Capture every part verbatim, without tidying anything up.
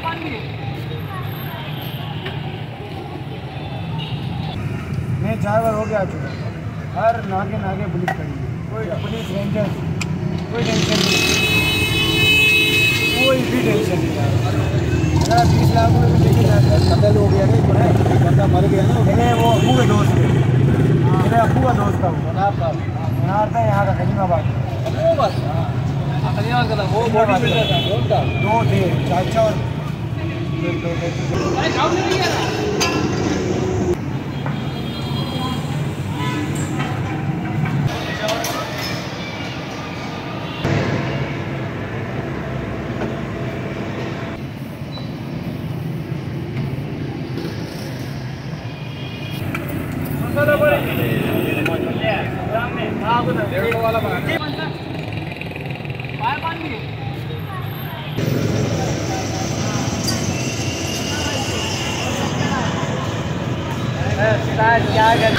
मैं चार बार हो गया चुका, हर नाके नाके पुलिस खड़ी है, कोई पुलिस रेंजर कोई टेंशन नहीं, कोई भी टेंशन नहीं यार। अगर बीस लाख रुपये में लेके जाते हैं, कतल हो गया नहीं है, बंदा मर गया ना, मैंने वो अबू के दोस्त थे, मेरे अबू का दोस्त था, वो आपका मनार था यहाँ का खलीमाबाद, वो बात वो बॉडी बिल्डर था, दो थे चाचा और वाला क्या कर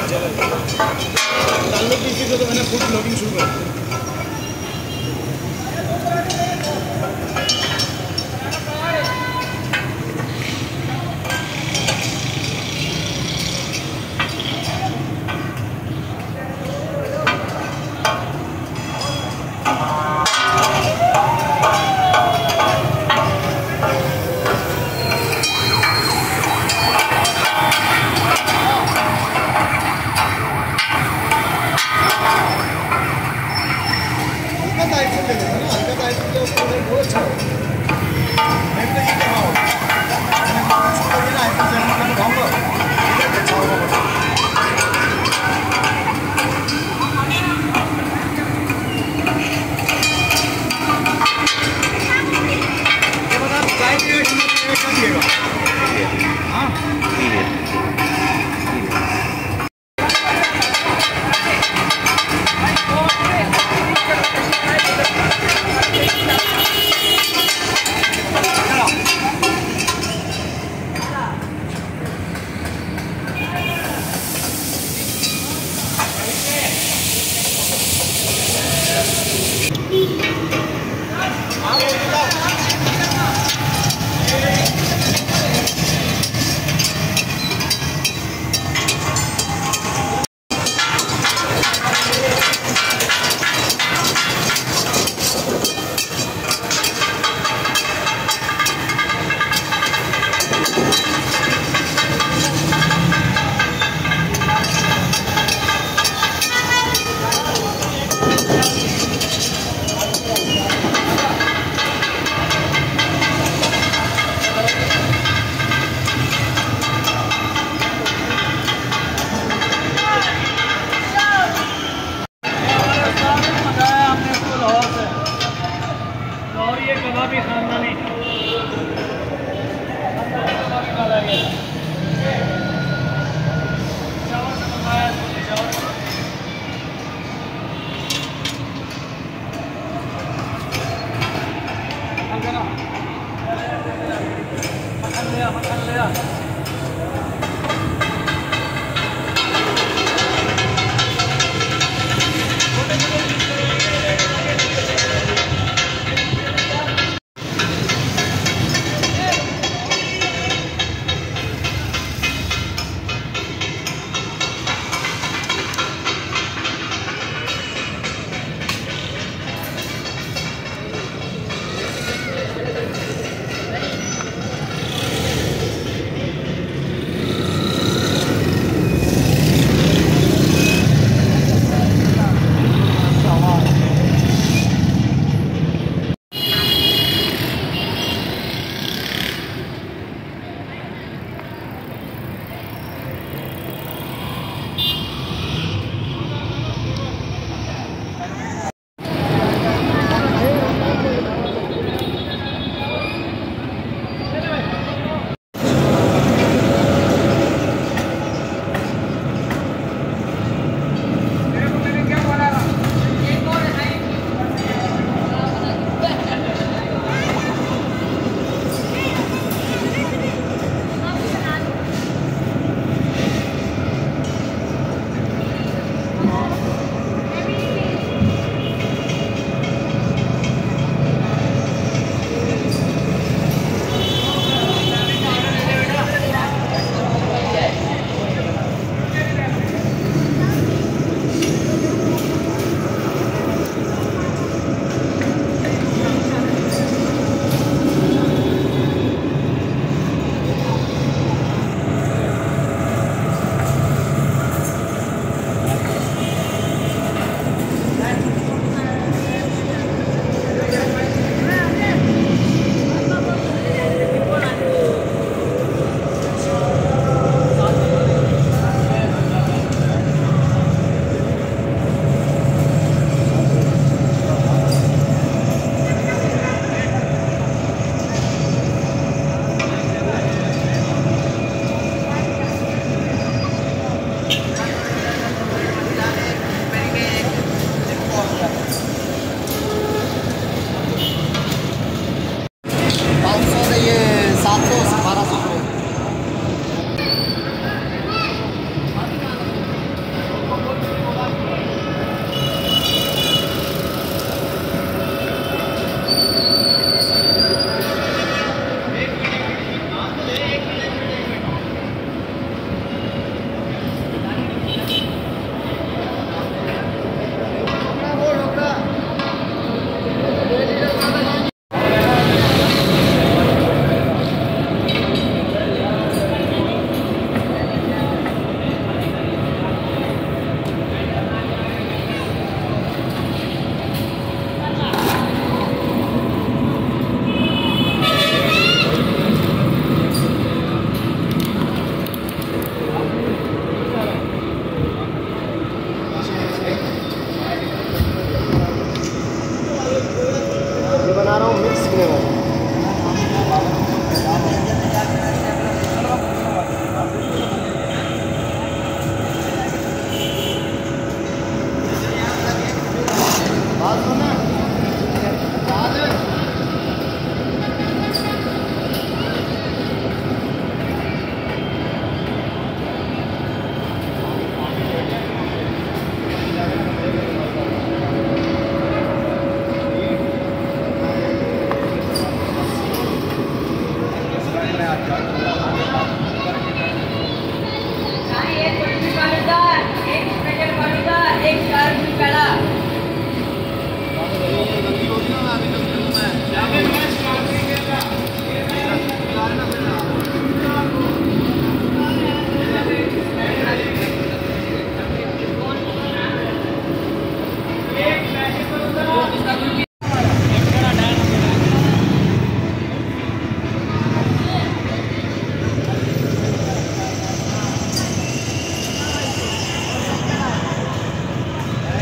ताल्लुक इसी से तो मैंने फूड ब्लॉगिंग शुरू कर दी।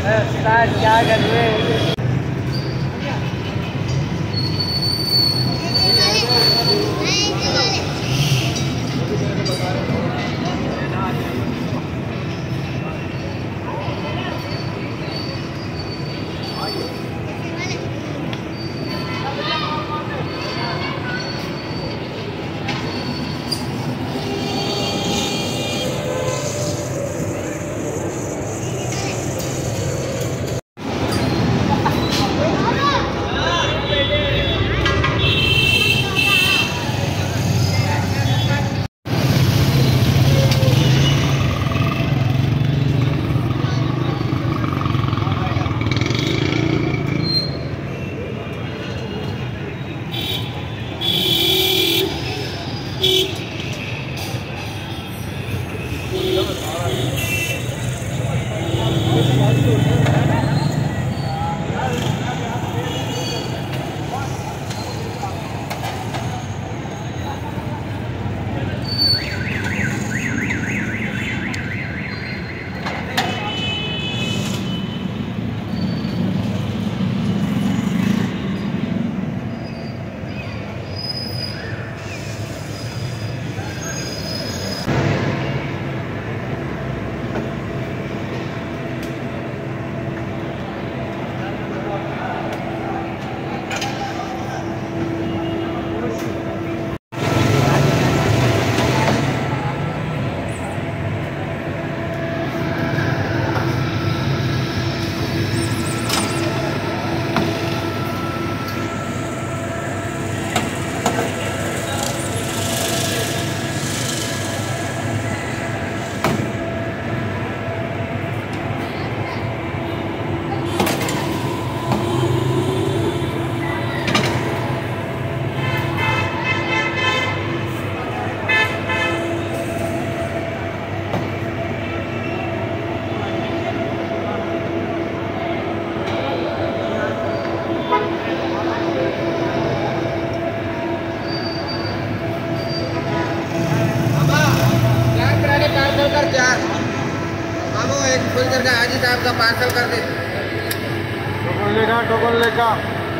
क्या कर रहे एक फुल करके हाजी साहब का पार्सल कर दे। टोकन लेगा टोकन लेगा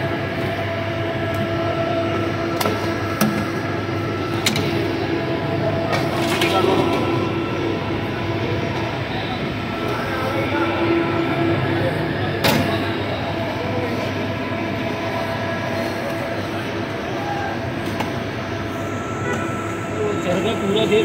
पूरा दे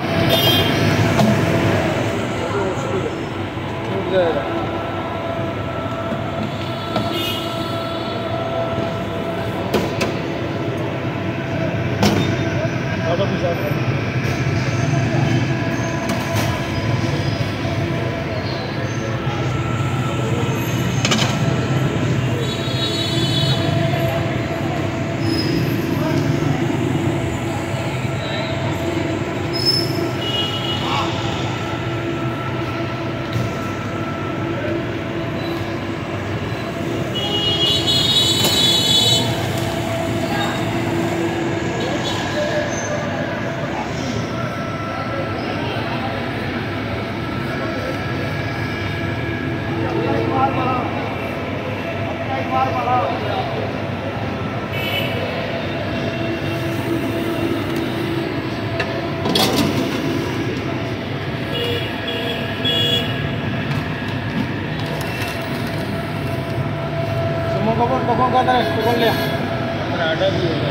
टोकन का टोकन ले आटा भी है।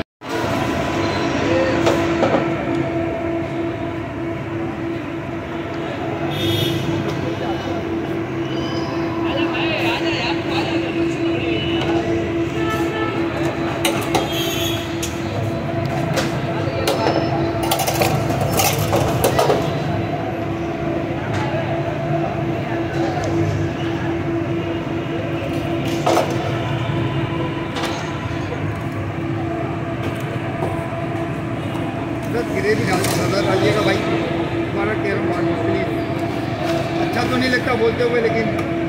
ग्रेवी डालिएगा भाई, तुम्हारा कह रहा हूँ प्लीज। अच्छा तो नहीं लगता बोलते हुए, लेकिन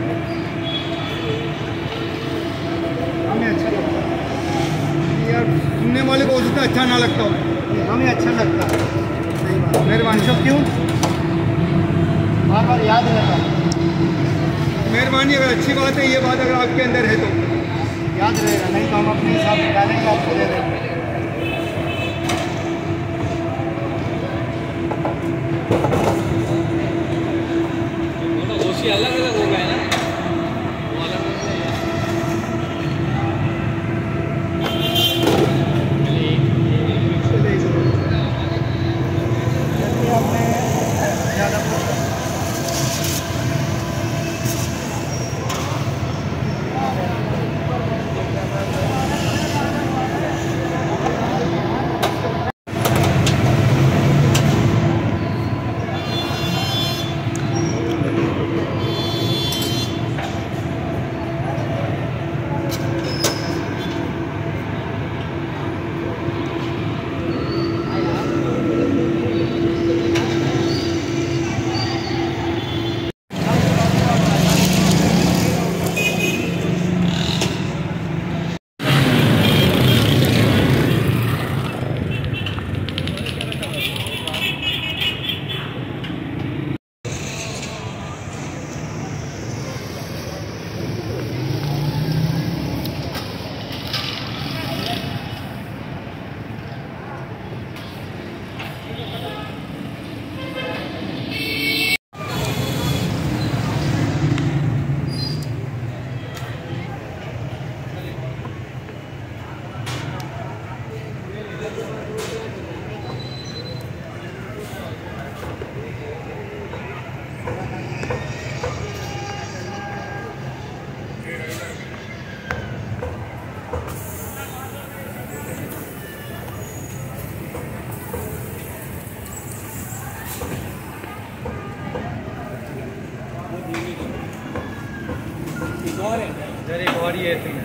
हमें अच्छा लगता है यार। सुनने वाले को हो सकता है अच्छा ना लगता हो, हमें अच्छा लगता है। सही बात। मेरे वंशों क्यों बार बार याद रहता है। मेहरबानी, अगर अच्छी बात है ये बात, अगर आपके अंदर है तो याद रहेगा, नहीं तो हम अपने हिसाब से डालेंगे, आपको दे देंगे। अलग अलग हो गए ना, वो अलग एक और ये है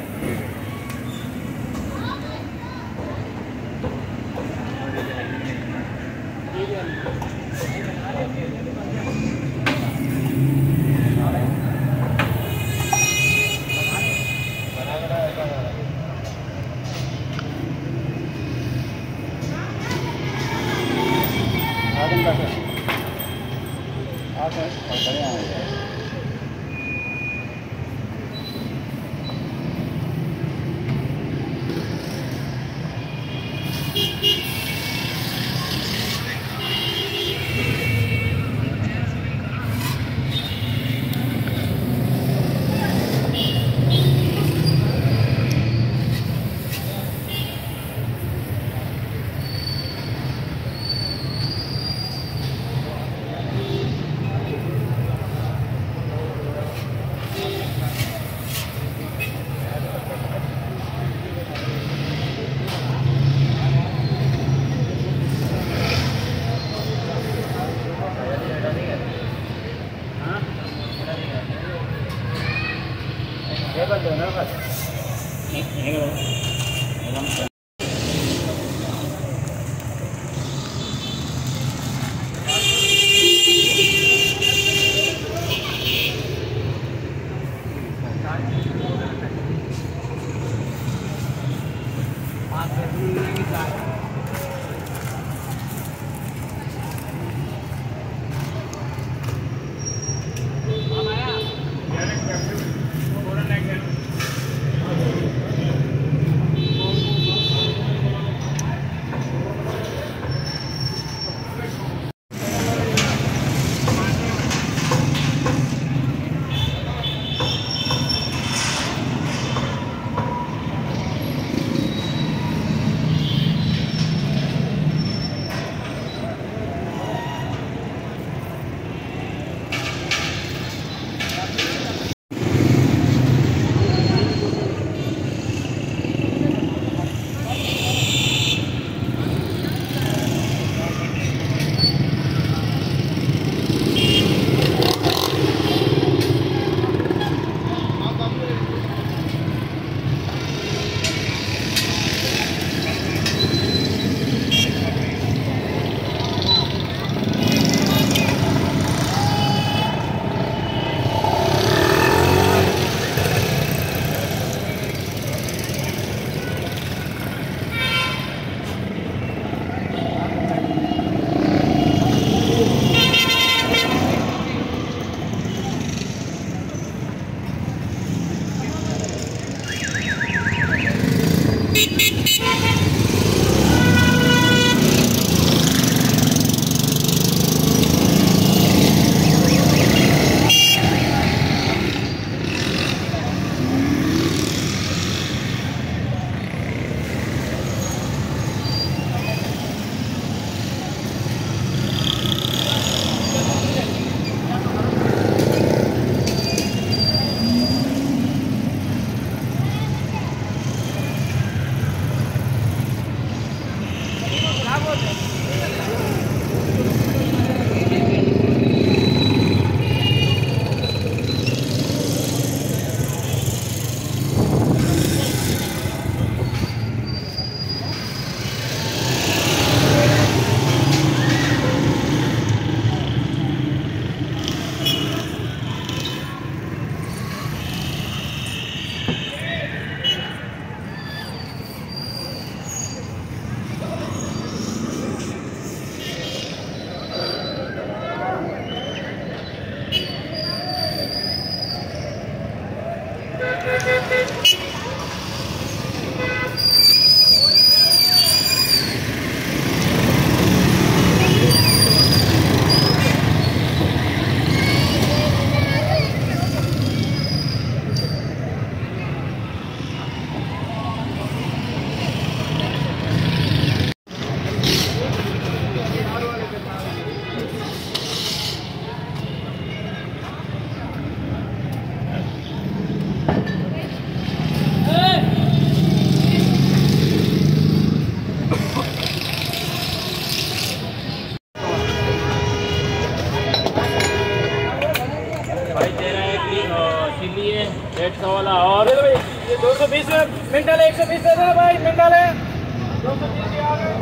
डेढ़ सौ वाला और ये दो सौ बीस मिनट डाले, एक सौ बीस दे देना भाई, मिनट डाले दो सौ बीस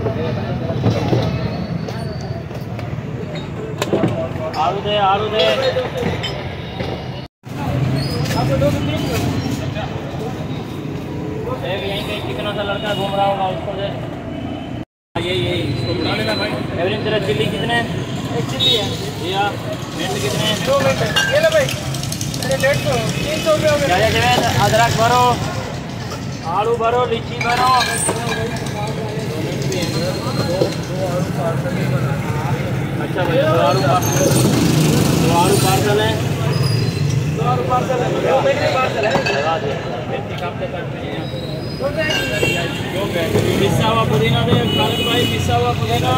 आलू दे आलू दे आपको दो सौ तीस एक यहीं पे कितना सा लड़का घूम रहा होगा उसको दे। ये ये इसको बुला लेना भाई। एवरेज तेरा चिल्ली कितने? एक चिल्ली है या मिनट कितने? दो मिनट ये ले भाई, अरे डेढ़ सौ तीन सौ रुपये हो गए। क्या क्या अदरक भरो, आलू भरो, लीची भरो। अच्छा भैया दो आलू पार्सल, दो आलू पार्सल है, दो आलू पार्सल है, दो मिनट पार्सल है। लगा दे व्यक्ति काम से करते हैं। पिसा हुआ पुदीना दे खालिद भाई, पिसा हुआ पुदीना।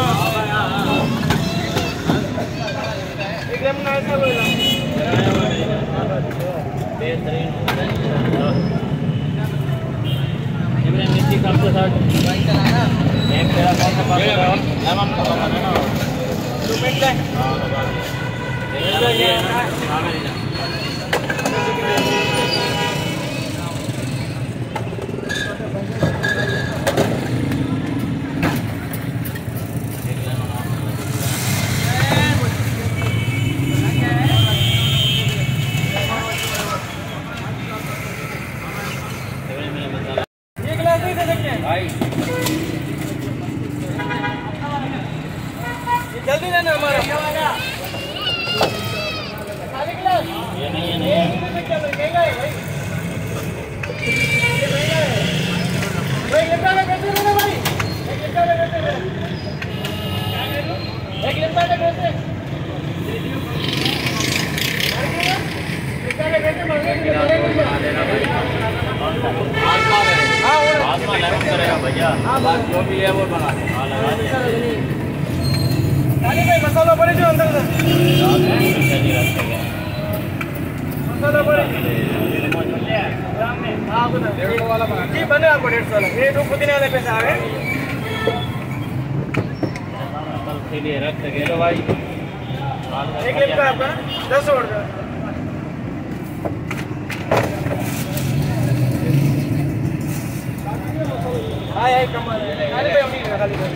एकदम ऐसा बोला बेहतरीन। इब्राहिम मिर्ची कब से साठ एक तेरा कौन सा पास है? लेमन का है ना, दो मिनट ले। जल्दी देना हमारा खाली गिलास। ये नहीं है नहीं है महंगा है भाई, भाई लिम्बा का कैसे देना भाई? एक लिम्बा का कैसे देना? एक लिम्बा का कैसे? लिम्बा का कैसे मांगे? हाँ आसमान लेमन करेगा भैया। हाँ बस जो भी है वो बना दे। हाँ लगा दे। खाली भाई मसाला पड़े जो अंदर से मसाला पड़े। हाँ बता डेढ़ सौ वाला बना जी, बने आपको डेढ़ सौ वाला। ये दो पुदीने वाले पैसे आ गए कल के लिए रख सके तो भाई। एक लिप का आपका दस सौ रुपये। आए आए कम खाली भाई अभी खाली भाई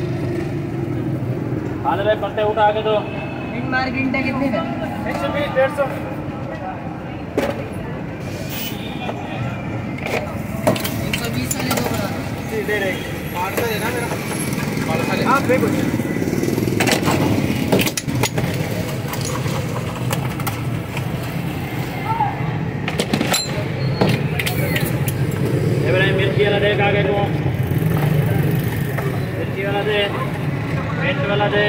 खाने भाई पत्ते उठा के दो। इन मार्केट कितने का? एक सौ बीस डेढ़ सौ एक सौ बीस वाले दो बना दो। जी दे रहे आठ सौ देना मेरा हाँ देखो इब्राहिम मिर्ची वाला देख आगे को। वाला दे, पेंट वाला दे,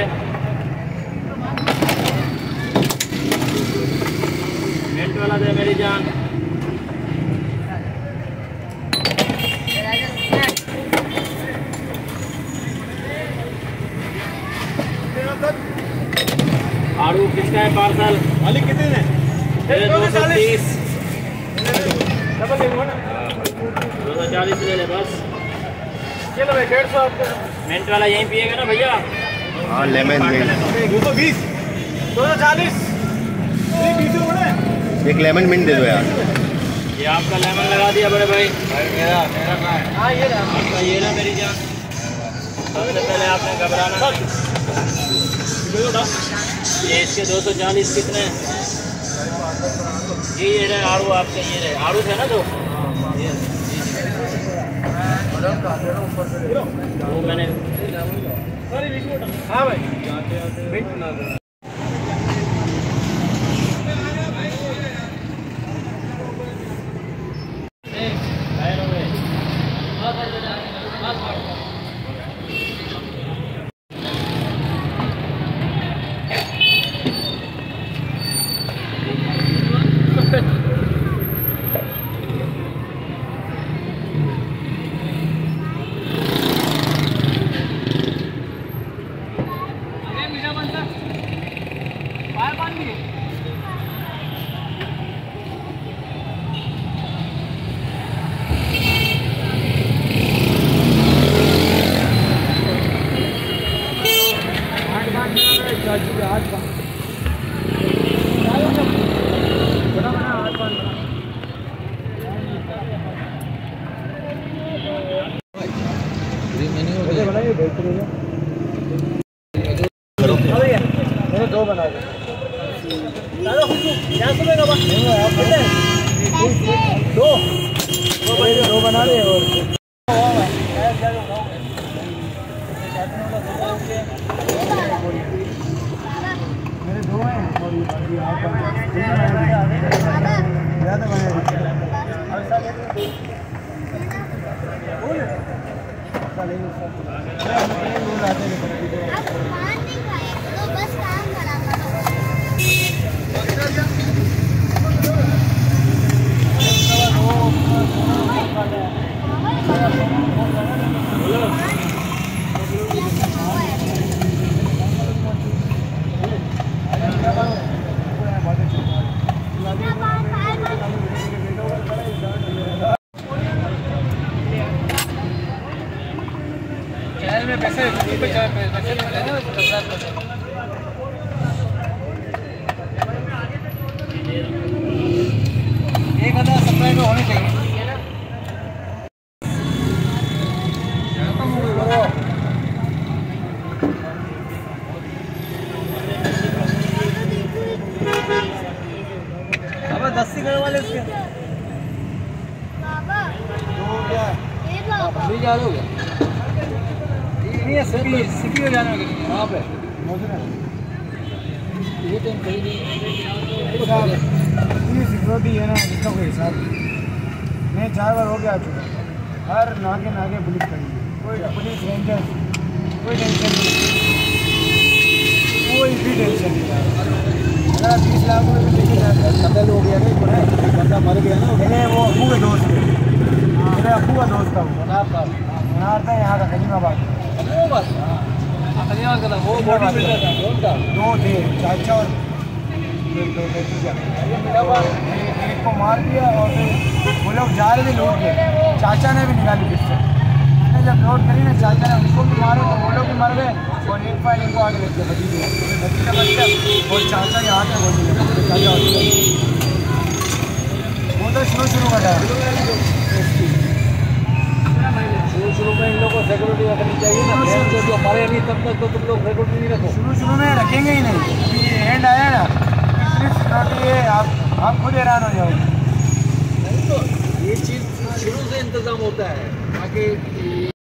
पेंट वाला दे मेरी जान। आड़ू किसका है पार्सल? वाली कितने ने? दो सौ तीस, दो सौ चालीस ले ले बस। चलो भाई डेढ़ सौ आपका। मिंट वाला यहीं पिएगा ना भैया? हाँ लेमन मिंट दो सौ बीस, दो सौ चालीस, बीस रुपये। एक लेमन मिंट दे दो यार। ये आपका लेमन लगा दिया बड़े भाई। मेरा मेरा कहाँ है? हाँ ये रहा आपका ये ना मेरी जान। सबसे पहले आपने घबराना नहीं। ये इसके दो सौ चालीस कितने? ये ये रहे आड़ू आपके, ये रहे आड़ू थे ना दो। वो मैंने हाँ भाई मैंने दो बना दे दो दो बना दे और मेरे दो हैं और ये आप ज़्यादा बने शहर में पैसे पैसे एक हज़ार सप्लाई में होने चाहिए। अब दस्ती करने वाले उसके दो क्या बीस हजार हो गया। नहीं सिपी सिपी हो जाना वहाँ पे ये तो कहीं नहीं सिक्योरिटी है ना, इसका कोई हिसाब नहीं। मैं चार बार हो गया चुका, हर नाके नाके पुलिस खड़ी है, कोई पुलिस रेंजर कोई टेंशन नहीं, कोई भी टेंशन नहीं यार। अगर बीस लाख रुपये भी लेके जाता कतल हो गया नहीं है, बंदा मर गया ना, मैंने वो अबू के दोस्त थे, मेरे अबू का दोस्त था वो मनार था, मनार था यहाँ का कलीमाबाद। वो बस कलीमाबाद का था वो बॉडी बिल्डर था, कौन था? दो थे, चाचा और दो भतीजा। एक को मार दिया और फिर वो लोग जा रहे थे लौट के, चाचा ने भी निकाली पिस्टल, मैंने जब नोट करी ना चाचा ने उनको भी मारे तो वो लोग भी मर गए और एक फाइल इनको आगे लग गया भतीजे भतीजा बच गया और चाचा के हाथ में गोली लगी। चाचा वो तो शुरू शुरू का था, शुरू शुरू में इन लोगों को सिक्योरिटी रखनी चाहिए ना, जो हमारे अभी तब तक तो तुम लोग सिक्योरिटी नहीं रखो, शुरू शुरू में रखेंगे ही नहीं, अभी ये एंड आया ना इतनी सिक्योरिटी है, आप आप खुद हैरान हो जाओगे। नहीं तो ये चीज़ शुरू से इंतज़ाम होता है ताकि